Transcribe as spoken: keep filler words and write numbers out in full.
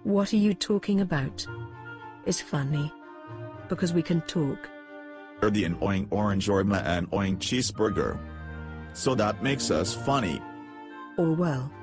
What are you talking about? Is funny. Because we can talk. Or the annoying orange or my annoying cheeseburger. So that makes us funny. Or well.